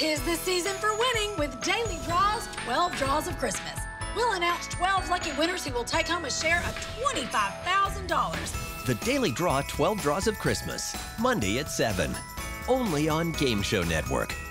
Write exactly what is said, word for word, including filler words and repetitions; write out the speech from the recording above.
'Tis the season for winning with Daily Draws twelve Draws of Christmas. We'll announce twelve lucky winners who will take home a share of twenty-five thousand dollars. The Daily Draw twelve Draws of Christmas, Monday at seven. Only on Game Show Network.